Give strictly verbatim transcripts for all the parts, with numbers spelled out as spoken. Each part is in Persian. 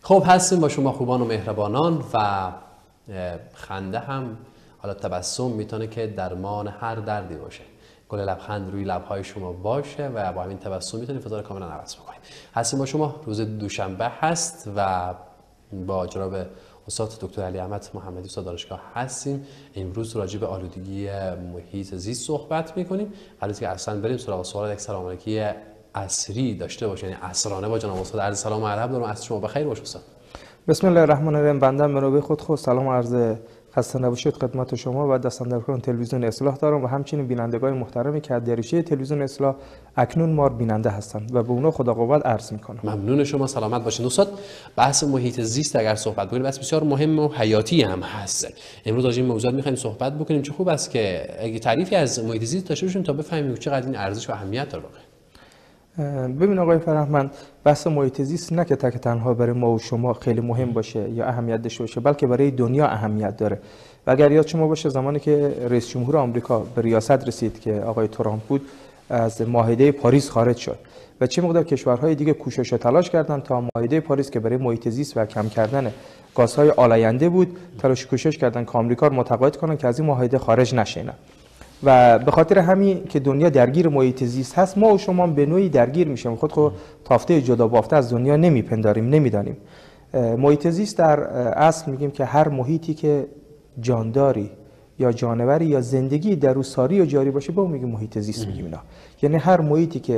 خب هستیم با شما خوبان و مهربانان و خنده هم، حالا تبسم میتونه که درمان هر دردی باشه. گل لبخند روی لبهای شما باشه و با همین تبسم میتونید فضا رو کاملا عوض بکنید. هستیم با شما، روز دوشنبه هست و با جناب استاد دکتر علی احمد محمدی استاد دانشگاه هستیم. امروز راجع به آلودگی محیط زیست صحبت میکنیم. قبل که اصلا بریم سراغ سوال یک سلام علیکی عصری داشته باشین، یعنی عصرانه با جناب استاد عرض سلام و ادب دارم. عصر شما بخیر باشه استاد. بسم الله الرحمن الرحیم. بنده منوی خود خود سلام عرض خسته نباشید خدمت شما و دستاندرکاران تلویزیون اصلاح دارم و همچنین بینندگان محترمی که از دریچه تلویزیون اصلاح اکنون ما بیننده هستند و به اونا خدا قوت عرض میکنم. ممنون شما، سلامت باشین. استاد بحث محیط زیست اگر صحبت بکنیم بحث بسیار مهم و حیاتی هم هست. امروز راجع به موضوعات میخوایم صحبت بکنیم. چه خوب است که اگه تعریفی از محیط زیست داشته باشیم تا بفهمیم چقدر این ارزش و اهمیت داره. ببین آقای فرهمند، بحث محیط زیست نه که تک تنها برای ما و شما خیلی مهم باشه یا اهمیت داشته باشه، بلکه برای دنیا اهمیت داره. و اگر یاد شما باشه زمانی که رئیس جمهور آمریکا به ریاست رسید که آقای ترامپ بود، از معاهده پاریس خارج شد و چه مقدار کشورهای دیگه کوشش و تلاش کردن تا معاهده پاریس که برای محیط زیست و کم کردن گازهای آلاینده بود، تلاش کوشش کردن که آمریکا رو متقاعد کنن که از این معاهده خارج نشه. و به خاطر همین که دنیا درگیر محیط زیست هست، ما و شما به نوعی درگیر میشیم. خود خود تافته جدا بافته از دنیا نمیپنداریم، نمیدانیم. محیط زیست در اصل میگیم که هر محیطی که جانداری یا جانوری یا زندگی در او ساری و جاری باشه، به اون میگیم محیط زیست میگیم اینا. یعنی هر محیطی که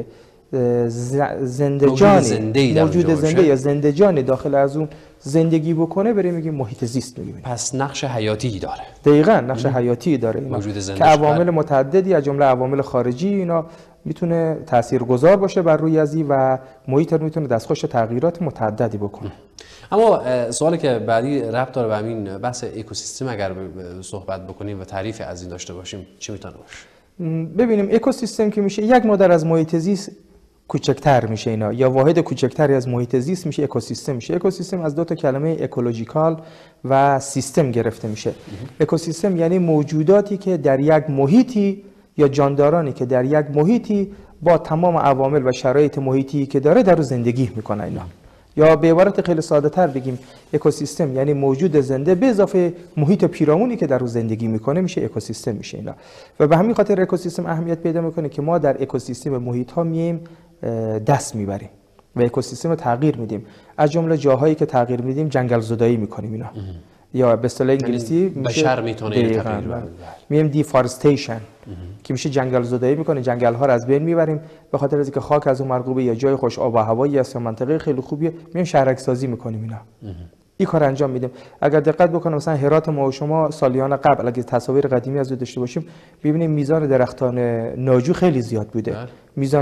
زنده جانی موجود زنده یا زنده جانی داخل از اون زندگی بکنه، برای میگیم محیط زیست میگیم. پس نقش حیاتی داره. دقیقاً نقش حیاتی داره اینا که عوامل متعددی از جمله عوامل خارجی اینا میتونه تاثیرگذار باشه بر روی ازی و محیط رو میتونه دستخوش تغییرات متعددی بکنه. اما سوالی که بعدی ربط داره به همین بحث اکوسیستم اگر صحبت بکنیم و تعریف از این داشته باشیم چی میتونه باشه؟ ببینیم اکوسیستم که میشه یک مدل از محیط زیست کوچکتر میشه اینا، یا واحد کوچکتری از محیط زیست میشه اکوسیستم میشه. اکوسیستم از دو تا کلمه اکولوژیکال و سیستم گرفته میشه. اکوسیستم یعنی موجوداتی که در یک محیطی یا جاندارانی که در یک محیطی با تمام عوامل و شرایط محیطی که داره در زندگی میکنه اینا. یا به عبارت خیلی ساده تر بگیم اکوسیستم یعنی موجود زنده به اضافه محیط پیرامونی که در اون زندگی میکنه میشه اکوسیستم میشه اینا. و به همین خاطر اکوسیستم اهمیت پیدا میکنه که ما در اکوسیستم محیط ها مییم دست میبریم و اکوسیستم رو تغییر میدیم. از جمله جاهایی که تغییر میدیم جنگل زدایی میکنیم اینا، یا به اصطلاح انگلیسی بشر میتونه تغییر بده، میگیم دیفارستیشن که میشه جنگل زدایی میکنه، جنگل ها رو از بین میبریم به خاطر اینکه خاک از اون مرغوبه یا جای خوش آب و هوایی است یا منطقه خیلی خوبیه، میایم شهرک سازی میکنیم اینا. این کار انجام میدیم. اگر دقت بکنیم مثلا هرات ما و شما سالیان قبل اگه تصاویر قدیمی از داشته باشیم ببینیم میزان درختان ناجو خیلی زیاد بوده. میزان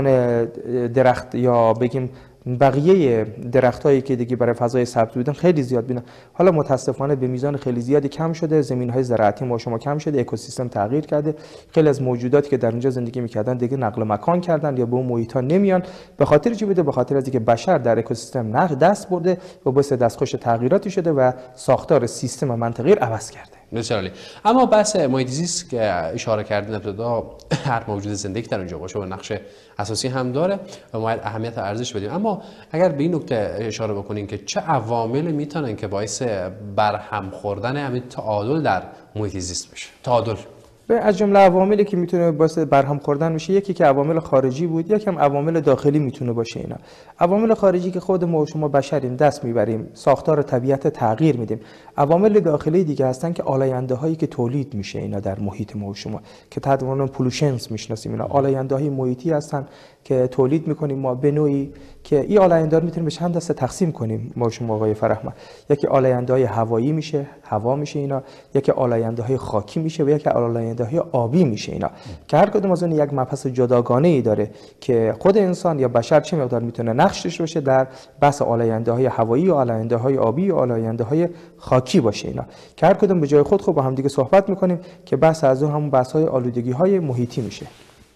درخت یا بگیم بقیه درختایی که دیگه برای فضای سبز بودن خیلی زیاد بودن. حالا متاسفانه به میزان خیلی زیادی کم شده، زمین‌های زراعتی ما شما کم شده، اکوسیستم تغییر کرده. خیلی از موجوداتی که در اونجا زندگی می‌کردن دیگه نقل مکان کردن یا به اون محیط‌ها نمیان. به خاطر چی بوده؟ به خاطر اینکه بشر در اکوسیستم نقد دست برده و باعث دستخوش تغییراتی شده و ساختار سیستم منطقی رو عوض کرده. بسیار عالی. اما بحث محیط زیست که اشاره کردین ابتدا، هر موجود زندگی در اونجا باشه و نقش اساسی هم داره و باید اهمیت و ارزش بدیم. اما اگر به این نکته اشاره بکنین که چه عواملی میتونن که باعث برهم خوردن همین تعادل در محیط زیست بشه؟ تعادل از جمله عواملی که میتونه باعث برهم خوردن میشه، یکی که عوامل خارجی بود، یکم عوامل داخلی میتونه باشه اینا. عوامل خارجی که خود ما و شما بشریم دست میبریم، ساختار طبیعت تغییر میدیم. عوامل داخلی دیگه هستن که آلاینده هایی که تولید میشه اینا در محیط ما و شما که تحت عنوان پولوشنز میشناسیم اینا. آلاینده های محیطی هستن که تولید میکنیم ما به نوعی که این آلاینده رو میتونیم به چند دسته تقسیم کنیم ما شما آقای فرهمند. یکی آلاینده های هوایی میشه، هوا میشه اینا، یکی آلاینده های خاکی میشه و یکی آلاینده های آبی میشه اینا. که هر کدوم از اون یک مبحث جداگانه ای داره که خود انسان یا بشر چه مقدار میتونه نقشش باشه در بحث آلاینده های هوایی و آلاینده های آبی و آلاینده های خاکی باشه اینا. که هر کدوم به جای خود خب با هم دیگه صحبت میکنیم که بحث از اون همون بحث های آلودگی های محیطی میشه.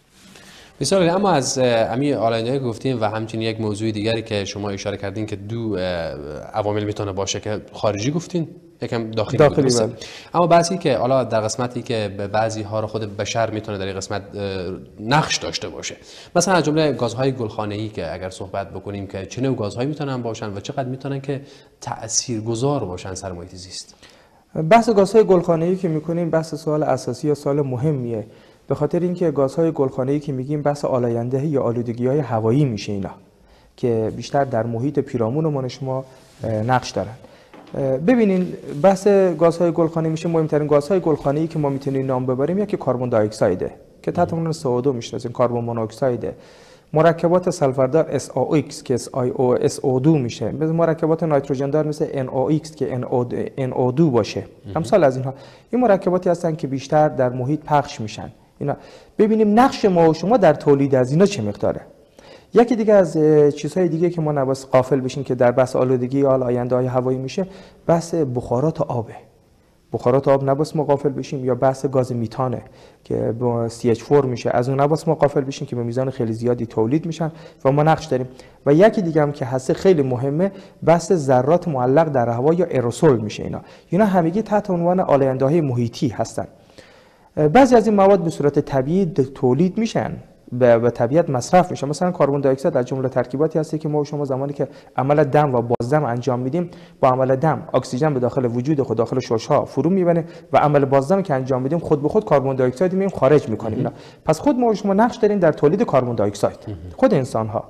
بسیار عالی. اما از همین آلاینده گفتیم و همچنین یک موضوع دیگری که شما اشاره کردین که دو عوامل میتونه باشه که خارجی گفتین یکم داخلی, داخلی بود. اما بحثی که حالا در قسمتی که به بعضی ها رو خود بشر میتونه در این قسمت نقش داشته باشه، مثلا از جمله گازهای گلخانه‌ای که اگر صحبت بکنیم که چه نوع گازهایی میتونن باشن و چقدر میتونن که تاثیرگذار باشن سر محیط زیست. بحث گازهای گلخانه‌ای که میکنیم بحث سوال اساسی یا سوال مهمیه، به خاطر اینکه گازهای گلخانه‌ای که میگیم بحث آلاینده یا آلودگی‌های هوایی میشه، اینا که بیشتر در محیط پیرامون ما شما نقش دارن. ببینین بحث گازهای گلخانه‌ای میشه، مهمترین گازهای گلخانه‌ای که ما میتونیم نام ببریم یکی کربن دی اکسایده که تحت عنوان سی او دو میشناسیم، کربن مونوکسایده، مرکبات سلفردار اس او ایکس که اس او دو میشه، مثل مرکبات نیتروژن دار مثل ان او ایکس که ان او دو باشه. امثال از اینها این مرکباتی هستن که بیشتر در محیط پخش میشن. اینا ببینیم نقش ما و شما در تولید از اینا چه مقداره. یکی دیگه از چیزهای دیگه که ما نباید غافل بشیم که در بحث آلودگی یا آلاینده‌های هوایی میشه، بحث بخارات آبه. بخارات آب نباید ما غافل بشیم، یا بحث گاز میتانه که با سی اچ فور میشه، از اون نباید ما غافل بشیم که به میزان خیلی زیادی تولید میشن و ما نقش داریم. و یکی دیگه هم که هست خیلی مهمه، بحث ذرات معلق در هوا یا اروسول میشه. اینا اینا همگی تحت عنوان آلاینده‌های محیطی هستن. بعضی از این مواد به صورت طبیعی تولید میشن، به طبیعت مصرف میشه. مثلا کربن دی اکساید از جمله ترکیباتی هستی که ما و شما زمانی که عمل دم و بازدم انجام میدیم، با عمل دم اکسیژن به داخل وجود خود داخل شش‌ها فرو میبره و عمل بازدم که انجام میدیم خود به خود کربن دی اکساید میایم خارج میکنیم. پس خود ما و شما نقش داریم در تولید کربن دی اکساید، خود انسان ها.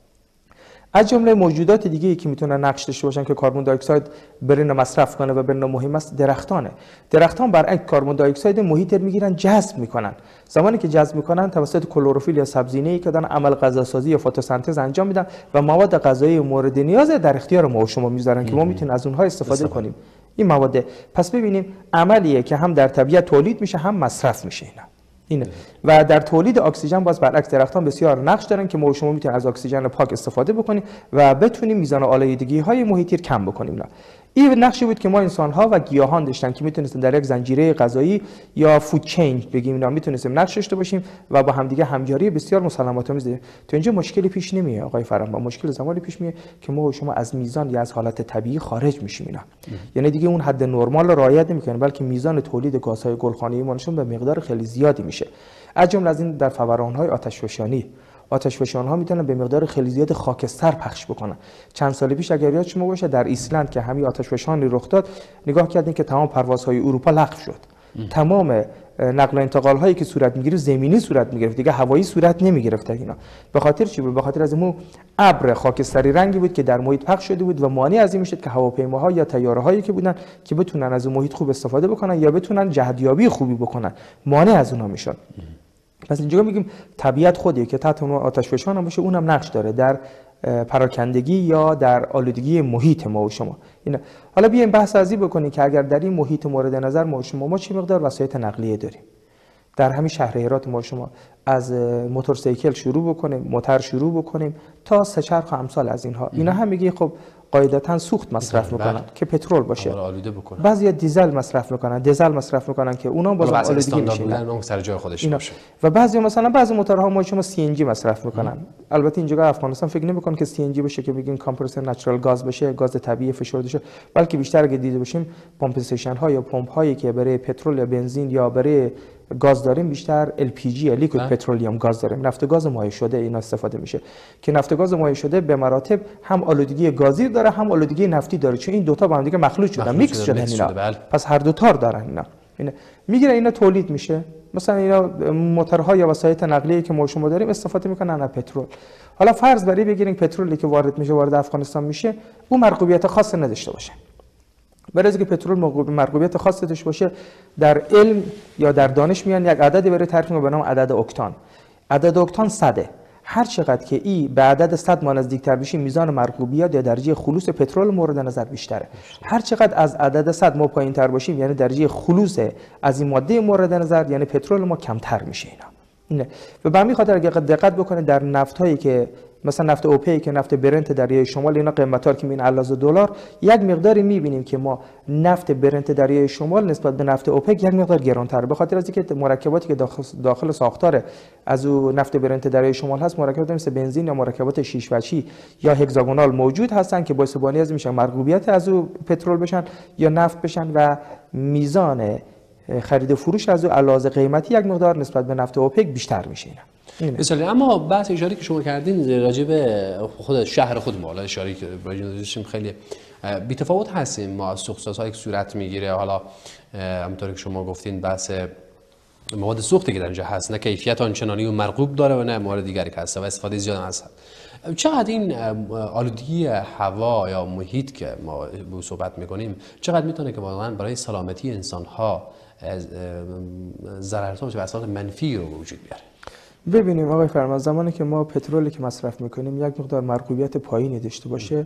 از جمله موجودات دیگه‌ای که میتونن نقش داشته باشن که کربن دی اکساید برای مصرف کنه و برای مهم است، درختانه. درختان برعکس کربن دی اکساید محیط رو میگیرن، جذب میکنن. زمانی که جذب میکنن توسط کلروفیل یا سبزینه‌ای که دارن عمل غذاسازی یا فتوسنتز انجام میدن و مواد غذایی مورد نیاز در اختیار ما و شما میذارن که ما میتونیم از اونها استفاده کنیم. این مواد پس ببینیم عملیه که هم در طبیعت تولید میشه هم مصرف میشه. اینا اینه. و در تولید اکسیژن باز برعکس درختان بسیار نقش دارن که ما و شما میتونیم از اکسیژن پاک استفاده بکنیم و بتونیم میزان آلودگی های محیطی رو کم بکنیم. نه این نقشی بود که ما انسان ها و گیاهان داشتن که میتونستیم در یک زنجیره غذایی یا فود چین بگیم، اینا میتونستیم نقش داشته باشیم و با همدیگه همکاری بسیار مسالمت آمیز داریم. تو اینجا مشکلی پیش نمیاد آقای فرهنگ، مشکل زمانی پیش میاد که ما و شما از میزان یا از حالت طبیعی خارج میشیم. اینا یعنی دیگه اون حد نرمال رو رعایت نمیکنیم، بلکه میزان تولید گازهای گلخانه‌ای ما نشون به مقدار خیلی زیادی میشه. از جمله از این در فوران‌های آتشفشانی، آتشفشان‌ها میتونن به مقدار خیلی زیاد خاکستر پخش بکنن. چند سال پیش اگر یاد شما باشه در ایسلند که همین آتشفشانی رخ داد، نگاه کردین که تمام پروازهای اروپا لغو شد. تمام نقل و انتقال هایی که صورت میگیره زمینی صورت میگرفت، دیگه هوایی صورت نمیگرفت. اینا به خاطر چی بود؟ به خاطر از اون ابر خاکستری رنگی بود که در محیط پخش شده بود و مانع از این میشد که هواپیماها یا طیاره‌هایی که بودن که بتونن از اون محیط خوب استفاده بکنن یا بتونن جهتیابی خوبی بکنن، مانع از اونها میشد. پس اینجا میگیم طبیعت خودی که تحت عنوان آتشفشان هم باشه، اونم نقش داره در پراکندگی یا در آلودگی محیط ما و شما. اینا حالا بیایم بحث ازی بکنیم که اگر در این محیط مورد نظر ما و شما ما چه مقدار وسایل نقلیه داریم. در همین شهر هرات ما و شما از موتورسیکل شروع بکنیم، موتور شروع بکنیم تا سه چرخ و امثال از اینها، اینا هم میگه خب قاعدتاً سوخت مصرف میکنن که پترول باشه، بعضی دیزل مصرف میکنن، دیزل مصرف میکنن که اونا باز آلودگی میشه، اون سر جای خودش باشه. و بعضی مثلا بعضی موتورها ما شما سی ان جی مصرف میکنن. البته اینجا افغانستان فکر نمیکنه که سی ان جی باشه که بگین کامپرسر نچرال گاز باشه، گاز طبیعی فشرده شه، بلکه بیشتر اگه دیده باشیم پمپ استیشن ها یا پمپ هایی که برای پترول یا بنزین یا برای گاز داریم بیشتر ال پی جی یا لیکوید پترولیوم گاز داریم، نفت گاز مایع شده اینا استفاده میشه که نفت گاز مایع شده به مراتب هم آلودگی گازی داره هم آلودگی نفتی داره، چون این دو تا با هم دیگه مخلوط شدن، میکس شدن اینا. پس هر دو تا دارن اینا. اینا میگیره اینا تولید میشه. مثلا اینا موتورها یا وسایل نقلیه که ما شما داریم استفاده میکنن از پترول. حالا فرض بری بگیرین پترولی که وارد میشه وارد افغانستان میشه اون مرغوبیت خاص نداشته باشه. برای اینکه پترول مرغوبیت خاص داشته باشه، در علم یا در دانش میان یک عددی برای تعریف به نام عدد اکتان. عدد اکتان صده. هر چقدر که ای به عدد صد ما نزدیکتر بشیم میزان مرغوبیت یا درجه خلوص پترول مورد نظر بیشتره. هر چقدر از عدد صد ما پایینتر باشیم یعنی درجه خلوص از این ماده مورد نظر یعنی پترول ما کمتر میشه. اینا اینه. و به همین خاطر اگه دقت بکنید در نفت هایی که مثلا نفت اوپک، نفت برنت دریای شمال، اینا قیمت‌ها که میبینیم علاوه دلار، یک مقداری میبینیم که ما نفت برنت دریای شمال نسبت به نفت اوپک یک مقدار گران‌تره، به خاطر از اینکه مرکباتی که داخل, داخل ساختار از او نفت برنت دریای شمال هست مرکبات مثل بنزین یا مرکبات شش وجهی یا هگزاگونال موجود هستن که باعث بانی از میشن مرغوبیت از او پترول بشن یا نفت بشن و میزان خرید و فروش از او علاوه قیمتی یک مقدار نسبت به نفت اوپک بیشتر میشه. اینا مثلا اما بحث اشاره که شما کردین راجع به خود شهر خود ما، حالا اشاره که راجع خیلی بی‌تفاوت هستیم ما از سوخت‌سازهایی که صورت میگیره. حالا همونطوری که شما گفتین بحث مواد سوختی که در اینجا هست، نه کیفیت آنچنانی و مرغوب داره و نه موارد دیگری که هست و استفاده زیاد هست. چقدر این آلودگی هوا یا محیط که ما به صحبت میکنیم چقدر میتونه که واقعا برای سلامتی انسان ها ضررات و اثرات منفی رو وجود بیاره؟ ببینیم آقای فرمان، زمانی که ما پترولی که مصرف میکنیم یک مقدار مرغوبیت پایینی داشته باشه،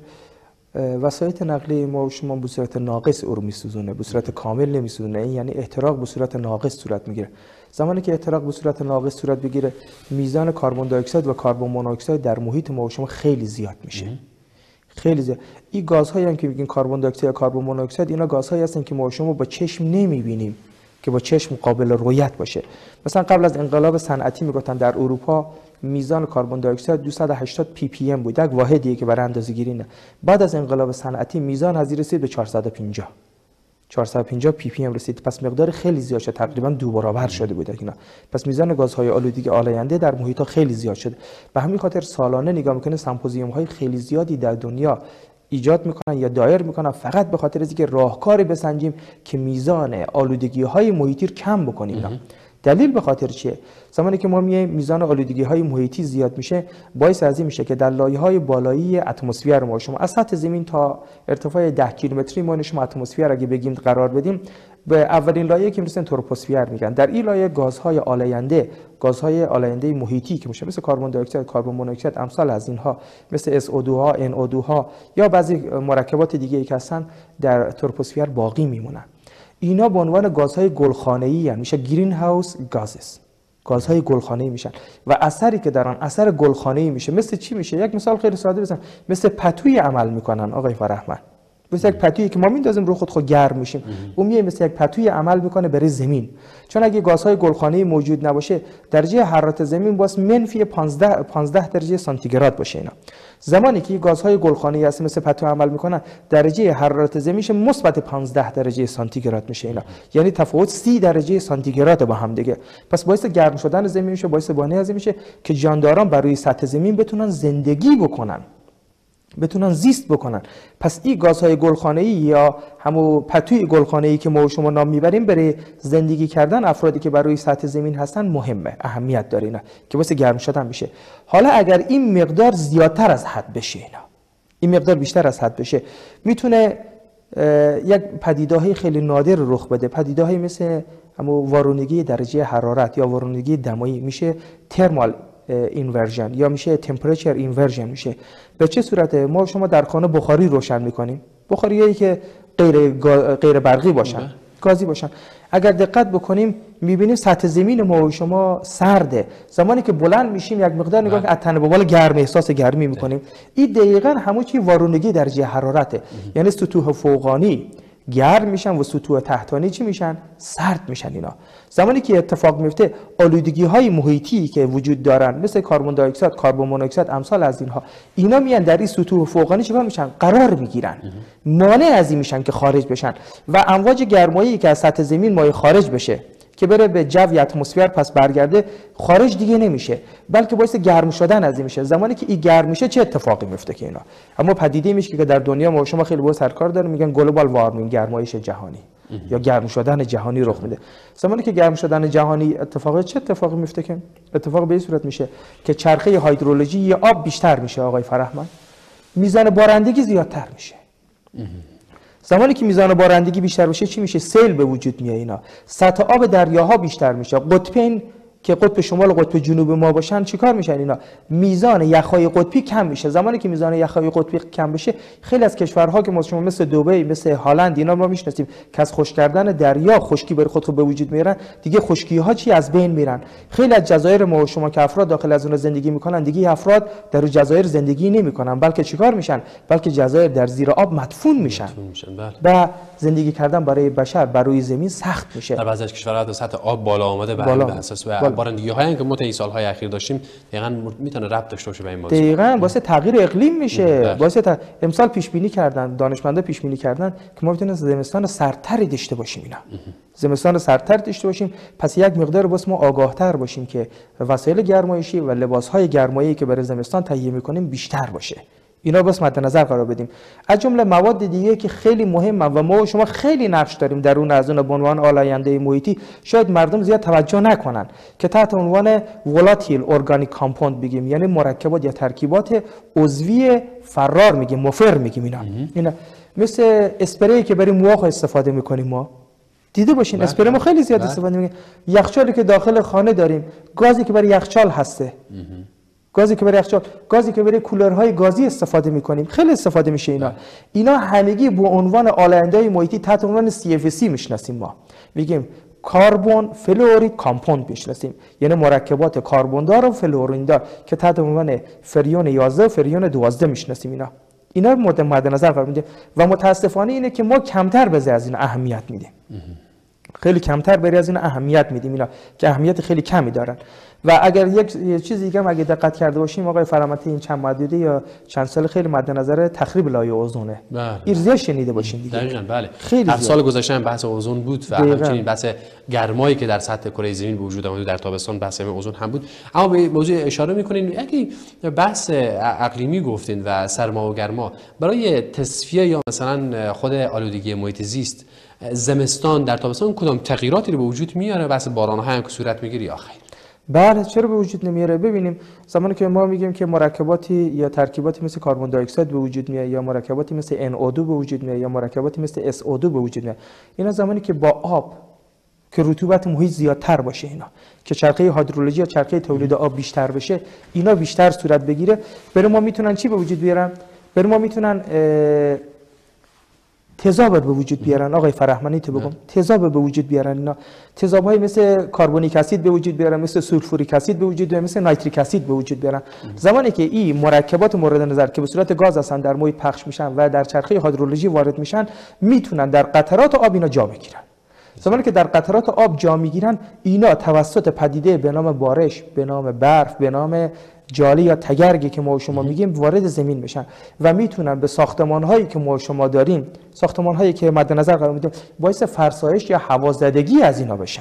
وسایط نقلیه ما و شما به صورت ناقص او رو میسوزونه، به صورت کامل نمیسوزونه. این یعنی احتراق به صورت ناقص صورت میگیره. زمانی که احتراق به صورت ناقص صورت بگیره، میزان کربن دی اکسید و کربن مونوکسید در محیط ما و شما خیلی زیاد میشه. خیلی زیاد. این گازهایی هم که میگین کربن دی اکسید یا کربن مونوکسید، اینا گازهایی هستن که ما و شما با چشم نمیبینیم که با چشم قابل رؤیت باشه. مثلا قبل از انقلاب صنعتی میگفتن در اروپا میزان کربن دی اکسید دویست و هشتاد پی پی ام بود، یک واحدیه که برای اندازه‌گیری نه. بعد از انقلاب صنعتی میزان از این رسید به چهارصد و پنجاه چهارصد و پنجاه پی پی ام رسید. پس مقدار خیلی زیاد شد، تقریبا دو برابر شده بود اینا. پس میزان گازهای آلودگی آلاینده در محیط ها خیلی زیاد شده. به همین خاطر سالانه نگاه میکنه سمپوزیوم های خیلی زیادی در دنیا ایجاد میکنن یا دایر میکنن فقط به خاطر اینکه راهکاری بسنجیم که میزان آلودگی های محیطی رو کم بکنیم. دلیل به خاطر چیه؟ زمانی که ما میایم میزان آلودگی های محیطی زیاد میشه، باعث از این میشه که در لایه های بالایی اتمسفر ما شما از سطح زمین تا ارتفاع ده کیلومتری ما شما اتمسفر اگه بگیم قرار بدیم، به اولین لایه که میرسن تروپوسفر میگن. در این لایه گازهای آلاینده، گازهای آلاینده محیطی که میشه مثل کربن دی اکسید، کربن مونوکسید، امثال از اینها، مثل اس او دو ها، ان او دو ها یا بعضی مرکبات دیگه ای که هستن در تروپوسفر باقی میمونن. اینا به عنوان گازهای گلخانه‌ای هستند، میشه گرین هاوس گازز، گازهای گلخانه‌ای میشن و اثری که دارن اثر گلخانه‌ای میشه. مثل چی میشه؟ یک مثال خیلی ساده بزنم، مثل پتوی عمل میکنن آقای فرهمند. مثل یک پتویی که ما میندازیم رو خود خود گرم میشیم، اون میاد مثل یک پتوی عمل میکنه برای زمین. چون اگه گازهای گلخانه‌ای موجود نباشه، درجه حرارت زمین باز منفی پانزده درجه سانتیگراد باشه. اینا زمانی که گازهای گلخانه‌ای هست مثل پتو عمل میکنن، درجه حرارت زمین مثبت پانزده درجه سانتیگراد میشه. اینا یعنی تفاوت سی درجه سانتیگراد با هم دیگه. پس باعث گرم شدن زمین میشه، باعث بانی از میشه که جانداران بر روی سطح زمین بتونن زندگی بکنن، بتونن زیست بکنن. پس این گازهای گلخانه‌ای یا همون پتوی گلخانه‌ای که ما و شما نام میبریم برای زندگی کردن افرادی که بر روی سطح زمین هستن مهمه، اهمیت داره اینا که واسه گرم شدن میشه. حالا اگر این مقدار زیادتر از حد بشه، اینا این مقدار بیشتر از حد بشه، میتونه یک پدیده‌های خیلی نادر رخ بده. پدیده‌های مثل همون وارونگی درجه حرارت یا وارونگی دمایی، میشه ترمال اینورژن یا میشه تمپرچر اینورژن. میشه به چه صورته؟ ما شما در خانه بخاری روشن میکنیم، بخاریایی که غیر غیر برقی باشن، گازی باشن. اگر دقت بکنیم میبینیم سطح زمین ما و شما سرده. زمانی که بلند میشیم یک مقدار نگاه که از تن به بالا گرم، احساس گرمی میکنیم. این دقیقاً همون چی وارونگی درجه حرارته. یعنی سطوح فوقانی گرم میشن و سطوح تحتانی چی میشن؟ سرد میشن. اینا زمانی که اتفاق میفته، آلودگی های محیطی که وجود دارن مثل کربن دی اکسید، کربن مونوکسید، امثال از اینها، اینا میان در این سطوح فوقانی چیکار میشن؟ قرار میگیرن، مانع از این میشن که خارج بشن و امواج گرمایی که از سطح زمین مایه خارج بشه که بره به جو اتمسفر پس برگرده، خارج دیگه نمیشه، بلکه باعث گرم شدن از این میشه. زمانی که این گرم میشه چه اتفاقی میفته که اینا اما پدیده میشه که در دنیا ما شما خیلی با سرکار داره، میگن گلوبال وارمینگ، گرمایش جهانی یا گرم شدن جهانی رخ میده. زمانی که گرم شدن جهانی اتفاقی چه اتفاقی میفته که اتفاق به این صورت میشه که چرخه هیدرولوژی یا آب بیشتر میشه آقای فرهمند، میزان بارندگی زیادتر میشه. زمانی که میزان بارندگی بیشتر بشه چی میشه؟ سیل به وجود میاد. اینا سطح آب دریاها بیشتر میشه، قطبین که قطب شمال و قطب جنوب ما باشن چیکار میشن اینا؟ میزان یخهای قطبی کم میشه. زمانی که میزان یخهای قطبی کم بشه، خیلی از کشورها که ما شما مثل دبی، مثل هلند، اینا ما میشناسیم که از خشک کردن دریا خشکی بر خودشون به وجود میارن، دیگه خشکی ها چی از بین میرن. خیلی از جزایر ما و شما که افراد داخل از اون زندگی میکنن، دیگه افراد در اون جزایر زندگی نمیکنن، بلکه چیکار میشن؟ بلکه جزایر در زیر آب مدفون میشن و زندگی کردن برای بشر بر روی زمین سخت میشه. در بعضی از کشورها تا سطح آب بالا آمده به همین اساس و بارندگی‌هایی که ما تا سال‌های اخیر داشتیم دقیقاً میتونه ربط داشته باشه به این موضوع. دقیقاً واسه تغییر اقلیم میشه. واسه ت... امسال پیش بینی کردن، دانشمندا پیش بینی کردن که ما میتونیم زمستان سردتری داشته باشیم. اینا زمستان سردتر داشته باشیم، پس یک مقدار واسه ما آگاهتر باشیم که وسایل گرمایشی و لباس‌های گرمایی که برای زمستان تهیه می‌کنیم بیشتر باشه. اینا بس مد نظر قرار بدیم. از جمله مواد دیگه که خیلی مهمه و ما و شما خیلی نقش داریم در اون از اون به عنوان آلاینده محیطی، شاید مردم زیاد توجه نکنن، که تحت عنوان ولاتیل ارگانیک کامپوند بگیم، یعنی مرکبات یا ترکیبات عضوی فرار میگیم، مفر میگیم. اینا اینا مثل اسپری که برای موها استفاده میکنیم، ما دیده باشین اسپری ما خیلی زیاد استفاده میکنیم. یخچالی که داخل خانه داریم، گازی که برای یخچال هسته، گازی که برای یخچال، گازی که برای کولرهای گازی استفاده می‌کنیم، خیلی استفاده میشه. اینا اینا همگی به عنوان آلاینده‌های محیطی تحت عنوان سی اف سی میشناسیم. ما میگیم کربن فلورید کامپوند میشناسیم، یعنی مرکبات کربندار و فلوریندار که تحت عنوان فریون یازده و فریون دوازده میشناسیم. اینا اینا مورد مد نظر قرار میدیم و متاسفانه اینه که ما کمتر به از این اهمیت میدیم. خیلی کمتر برای از این اهمیت میدیم، اینا که اهمیت خیلی کمی دارن. و اگر یک چیز دیگه هم اگه دقت کرده باشیم آقای فرامتی، این چند مدتی یا چند سال خیلی مد نظر تخریب لایه اوزونه. این زیاد شنیده باشین دیگه. دقیقاً بله. خیلی از سال گذشته هم بحث اوزون بود و همچنین بحث گرمایی که در سطح کره زمین به وجود آمد در تابستان، بحث اوزون هم بود. اما به موضوع اشاره می‌کنین، اگه بحث اقلیمی گفتین و سرما و گرما، برای تصفیه یا مثلا خود آلودگی محیط زیست، زمستان در تابستان کدام تغییراتی رو به وجود میاره؟ بحث باران‌ها هم که صورت میگیره یا خیر؟ بله، چرا به وجود نمیاره؟ ببینیم زمانی که ما میگیم که مرکباتی یا ترکیباتی مثل کربن دی اکساید به وجود میاد، یا مرکباتی مثل ان او دو به وجود میاد، یا مرکباتی مثل اس او دو به وجود میاد، اینا زمانی که با آب که رطوبت محیط زیادتر باشه، اینا که چرخه هیدرولوژی یا چرخه تولید آب بیشتر بشه، اینا بیشتر صورت بگیره، برای ما میتونن چی به وجود بیارن؟ برای ما میتونن تضاد به وجود بیارن. آقای فرهمانی تو بگم تضاد به وجود بیارن. اینا تضادهای مثل کربونیک اسید به وجود بیارن، مثل سولفوریک اسید به وجود بیارن، مثل نیتریک اسید به وجود بیارن. زمانی که این مرکبات مورد نظر که به صورت گاز هستن در محیط پخش میشن و در چرخه هیدرولوژی وارد میشن، میتونن در قطرات آب اینا جا بگیرن. زمانی که در قطرات آب جا میگیرن، اینا توسط پدیده به نام بارش، به نام برف، به نام جالی یا تگرگی که ما و شما میگیم وارد زمین بشن و میتونن به ساختمان هایی که ما و شما داریم، ساختمان هایی که مد نظر قرار میدیم، باعث فرسایش یا هوازدگی از اینا بشن.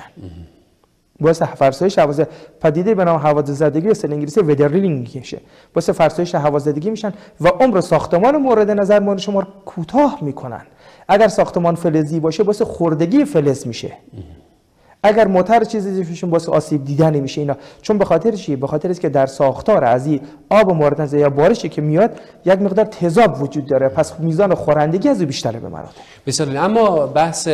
باعث فرسایش هوازدگی، پدیده به نام هوازدگی به اصطلاح انگلیسی ودرلینگ میشه، باعث فرسایش هوازدگی میشن و عمر ساختمان مورد نظر ما شما رو کوتاه میکنن. اگر ساختمان فلزی باشه باعث خوردگی فلز میشه، اگر موتر چیزی دیشون باعث آسیب دیدن میشه. اینا چون به خاطر چی؟ به خاطر است که در ساختار از این آب مورد نظر یا بارشی که میاد یک مقدار تضاد وجود داره، پس میزان خورندگی از او بیشتره به مراتب. بسیار. اما بحث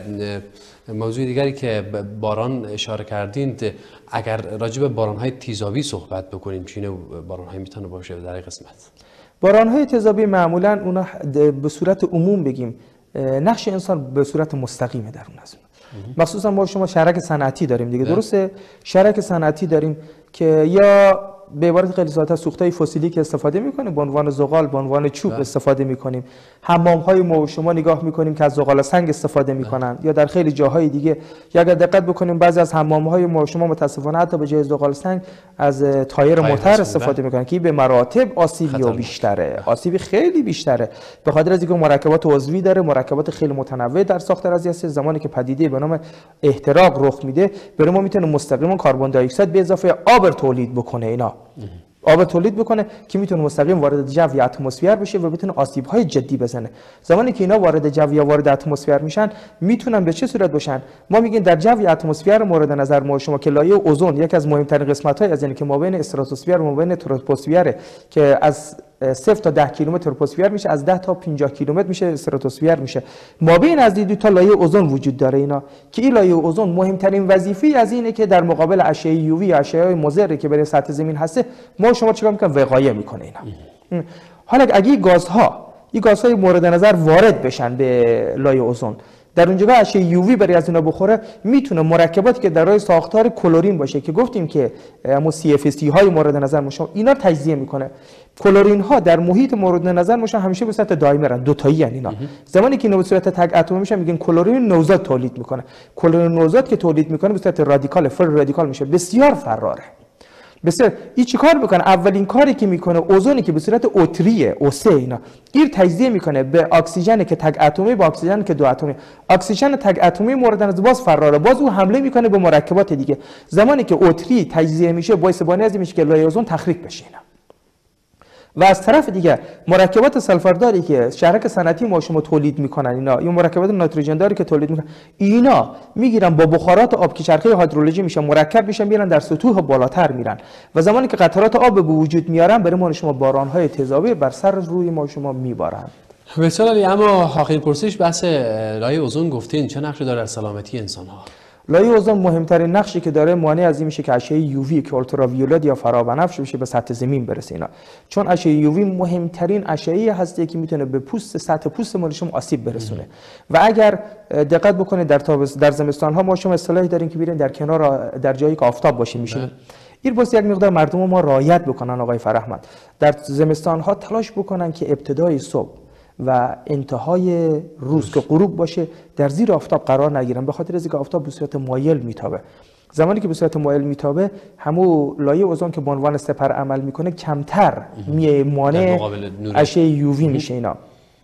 موضوع دیگری که باران اشاره کردین، اگر راجع به باران‌های تیزابی صحبت بکنیم، چی نوع باران‌هایی میتونه باشه در این قسمت؟ باران‌های تیزابی معمولاً اونا به صورت عموم بگیم نقش انسان به صورت مستقیمه در اون از اون. مخصوصا ما شما شرک صنعتی داریم دیگه، درسته؟ شرک صنعتی داریم که یا به عبارت خیلی ساده سوختهای فسیلی که استفاده میکنیم، به عنوان زغال، به عنوان چوب استفاده میکنیم. حمام‌های ما و شما نگاه میکنیم که از زغال سنگ استفاده میکنن، یا در خیلی جاهای دیگه. یا اگر دقت بکنیم بعضی از حمام‌های ما و شما متاسفانه حتی به جای زغال سنگ از تایر موتور استفاده میکنن که به مراتب آسیبی بیشتره، آسیبی خیلی بیشتره، به خاطر از اینکه مرکبات عضوی داره، مرکبات خیلی متنوع در ساختار از هست. زمانی که پدیده به نام احتراق رخ میده، برای ما میتونه مستقیما کربن دی اکساید به اضافه آب تولید بکنه. اینا آب تولید بکنه که میتونه مستقیم وارد جو یا اتمسفر بشه و بتونه آسیب‌های جدی بزنه. زمانی که اینا وارد جو یا وارد اتمسفر میشن، میتونن به چه صورت باشن؟ ما میگیم در جو یا اتمسفر مورد نظر ما شما که لایه اوزون یکی از مهمترین قسمت‌های از اینه که ما بین استراتوسفر و ما بین تروپوسفر که از صفر تا ده کیلومتر تروپوسفیر میشه، از ده تا پنجاه کیلومتر میشه استراتوسفیر میشه. ما بین از دو تا لایه اوزون وجود داره اینا که این لایه اوزون مهمترین وظیفه از اینه که در مقابل اشعه یو وی، اشعه مضری که برای سطح زمین هسته، ما شما چیکار میکنه؟ وقایه میکنه اینا. حالا اگه گازها این گازهای مورد نظر وارد بشن به لایه اوزون، در اونجا اشعه یو وی برای از اینا بخوره، میتونه مرکباتی که در راه ساختار کلورین باشه که گفتیم که همون سی اف سی های مورد نظر مشون اینا تجزیه میکنه. کلورین ها در محیط مورد نظر مشون همیشه به صورت دایمرن، دو تایی ان اینا. زمانی که اینا به صورت تگ اتمی میشن میگن کلورین نوزاد تولید میکنه. کلورین نوزاد که تولید میکنه به صورت رادیکال، فر رادیکال میشه، بسیار فراره. بسیار این چیکار میکنه؟ اولین کاری که میکنه اوزونی که به صورت اوتریه، او سه اینا، این تجزیه میکنه به اکسیژن که تگ اتمی با اکسیژن که دو اتمی. اکسیژن تگ اتمی مورد نظر باز فراره، باز او حمله میکنه به مرکبات دیگه. زمانی که اوتری تجزیه میشه باعث بانی از میشه که لایه اوزون تخریب بشه. و از طرف دیگه مرکبات سلفرداری که شهرک صنعتی ما شما تولید میکنن اینا، یا مرکبات نایتروژن داری که تولید میکنن اینا، میگیرن با بخارات آب که چرخه هیدرولوژی میشه مرکب میشن، میرن در سطوح بالاتر میرن و زمانی که قطرات آب به وجود میارن برای ما شما بارانهای تیزابی بر سر روی ما شما میبارن. بسیار عالی. اما آخرین پرسش بحث لایه اوزون گفتین چه نقشی داره در سلامتی انسان ها؟ لایه اوزون مهمترین نقشی که داره مانع از این میشه که اشعه یو وی که اولتراویولت یا فرابنفش بشه به سطح زمین برسه اینا. چون اشعه یو وی مهمترین اشعه هستی که میتونه به پوست، سطح پوست ما شما آسیب برسونه. و اگر دقت بکنید در تابس در زمستان ها ما شما اصطلاحی داریم که بیرین در کنار، در جایی که آفتاب باشه میشینیم. این باید یک مقدار مردم ما رعایت بکنن آقای فرهمند. در زمستان ها تلاش بکنن که ابتدای صبح و انتهای روز که غروب باشه در زیر آفتاب قرار نگیرن، به خاطر از اینکه آفتاب به صورت مایل میتابه. زمانی که به صورت مایل میتابه همون لایه اوزون که به عنوان سپر عمل میکنه کمتر میمانه اشعه یو وی میشه اینا.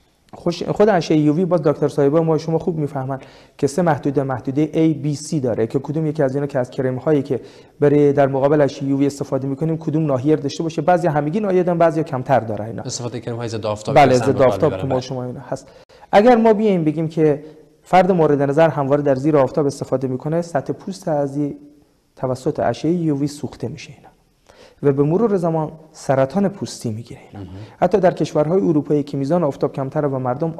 خود اشعه یو وی باز دکتر صاحبا ما شما خوب میفهمن که سه محدوده محدوده A B C داره که کدوم یکی از اینا که از کرم هایی که برای در مقابل اشعه یو وی استفاده میکنیم کدوم ناحیه داشته باشه، بعضی همگی ناحیه دارن بعضی کمتر داره اینا. استفاده کرم های ضد آفتاب. بله ضد آفتاب که ما شما اینا هست. اگر ما بیایم بگیم که فرد مورد نظر همواره در زیر آفتاب استفاده میکنه، سطح پوست از توسط اشعه یو وی سوخته میشه اینا و به مرور زمان سرطان پوستی میگیره اینا. حتی در کشورهای اروپایی که میزان آفتاب کمتره و مردم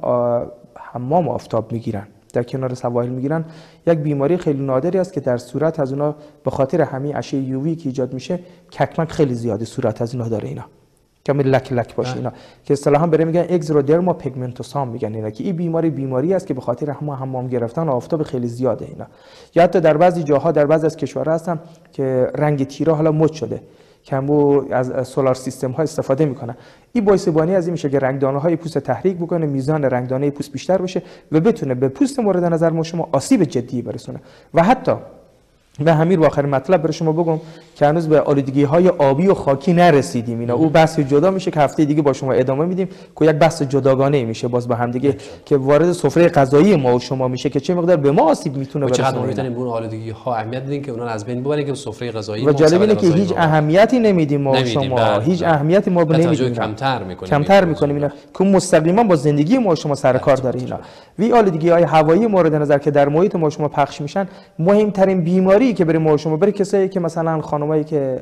حمام آفتاب میگیرن، در کنار سواحل میگیرن، یک بیماری خیلی نادری است که در صورت از اونا به خاطر همین اشعه یو وی که ایجاد میشه ککمک خیلی زیاده صورت از اینا داره اینا، کمی لک لک باشه اینا که اصطلاحا بره میگن اگزودرما پیگمنتوسام میگن اینا، که این بیماری بیماری است که به خاطر همون حمام گرفتن آفتاب خیلی زیاده اینا. یا حتی در بعضی جاها در بعضی از کشورها هستن که رنگ تیره حالا مد شده که همو از سولار سیستم ها استفاده میکنن. این باعث بانی از این میشه که رنگدانه های پوست تحریک بکنه، میزان رنگدانه پوست بیشتر بشه و بتونه به پوست مورد نظر ما شما آسیب جدی برسونه. و حتی به همین آخرین مطلب برای شما بگم که هنوز به آلودگی های آبی و خاکی نرسیدیم اینا. او بحث جدا میشه که هفته دیگه با شما ادامه میدیم که یک بحث جداگانه میشه باز با هم دیگه که وارد سفره غذایی ما و شما میشه که چه مقدار به ما آسیب میتونه برسونه. چقدر میتونیم اون آلودگی ها اهمیت بدیم که اونا از بین ببریم که سفره غذایی ما. و جالب اینه که هیچ اهمیتی نمیدیم ما و شما، هیچ اهمیتی ما نمیدیم، کمتر میکنیم کمتر میکنیم اینا که مستقیما با زندگی ما و شما سر کار داره اینا. وی آلودگی های هوایی مورد نظر که در محیط ما شما پخش میشن، مهمترین بیماری که برای ما شما برای کسایی که مثلا خانمایی که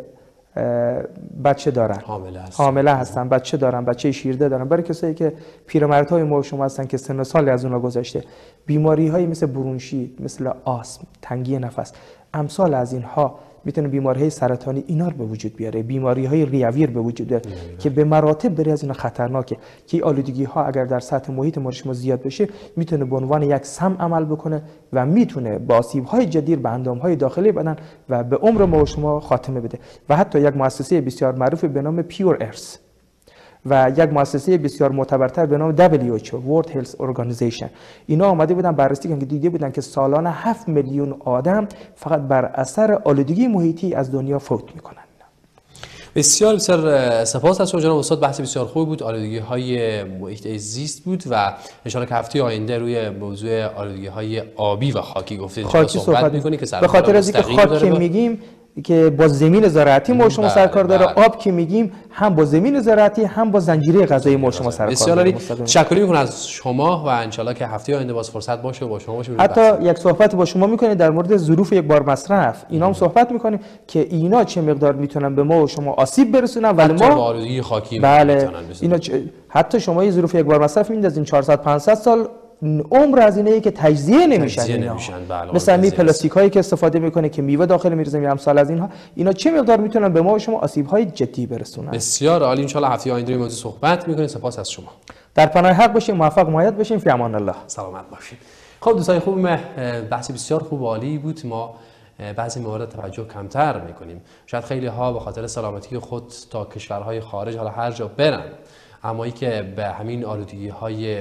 بچه دارن، حامله هستن، حامله هستن، بچه دارن، بچه شیرده دارن، برای کسایی که پیرمردهای ما شما هستن که سن و سالی از اونها گذشته، بیماری هایی مثل برونشیت، مثل آسم، تنگی نفس، امثال از اینها میتونه بیماری های سرطانی اینا رو به وجود بیاره، بیماری های ریویر به وجود بیاره که به مراتب بری از اینا خطرناکه که آلودگی ها اگر در سطح محیط ما شما زیاد بشه میتونه به عنوان یک سم عمل بکنه و میتونه با آسیب های جدی به اندام های داخلی بدن و به عمر ما و شما خاتمه بده. و حتی یک مؤسسه بسیار معروف به نام پیور ارث و یک مؤسسه بسیار معتبرتر به نام دبلیو اچ او World Health Organization اینا آمده بودن بررسی کردن که دیده بودن که سالانه هفت میلیون آدم فقط بر اثر آلودگی محیطی از دنیا فوت میکنن. بسیار بسیار سپاس از شما جناب استاد، بحث بسیار خوبی بود، آلودگی های محیط زیست بود و ان شاء الله که هفته آینده روی موضوع آلودگی های آبی و خاکی گفتید خاکی صحبت می‌کنید که به خاطر از اینکه خاک که میگیم که با زمین زراعتی ما شما سر کار داره. بله. آب که میگیم هم با زمین زراعتی هم با زنجیره غذایی ما شما سر کار بسیار داره. تشکر میکنم از شما و انشالله که هفته آینده باز فرصت باشه و با شما باشیم. حتی یک صحبت با شما میکنیم در مورد ظروف یک بار مصرف، اینا هم صحبت میکنیم که اینا چه مقدار میتونن به ما و شما آسیب برسونن، ولی ما با آلودگی خاکی بله میتونن اینا چ... حتی شما یه ظروف یک بار مصرف میدید از این چهارصد پانصد سال عمر از اینه که تجزیه نمیشن، تجزیه اینا نمیشن. بله. مثل همین پلاستیک هایی که استفاده میکنه که میوه داخل میریزه یا امثال از اینها، اینا چه مقدار میتونن به ما و شما آسیب های جدی برسونن. بسیار عالی. ان شاء الله هفته آینده این موضوع صحبت میکنیم. سپاس از شما. در پناه حق باشیم، موفق مایت باشیم. فی امان الله. سلامت باشید. خب دوستان خوب، بحث بسیار خوب و عالی بود. ما بعضی موارد توجه کمتر میکنیم. شاید خیلی ها به خاطر سلامتی خود تا کشورهای خارج حالا هر جا برن، اما ای که به همین آلودگی های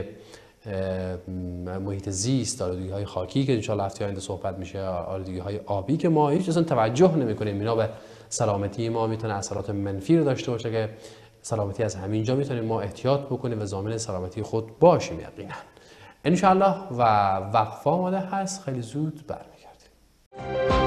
محیط زیست، آلودگی های خاکی که ان شاء الله هفته آینده صحبت میشه، آلودگی های آبی که ما هیچ اصلا توجه نمیکنیم، اینا به سلامتی ما میتونه اثرات منفی رو داشته باشه که سلامتی از همینجا میتونیم ما احتیاط بکنیم و ضامن سلامتی خود باشیم یقینا ان شاء الله. و وقفه آماده هست، خیلی زود برمیگردیم.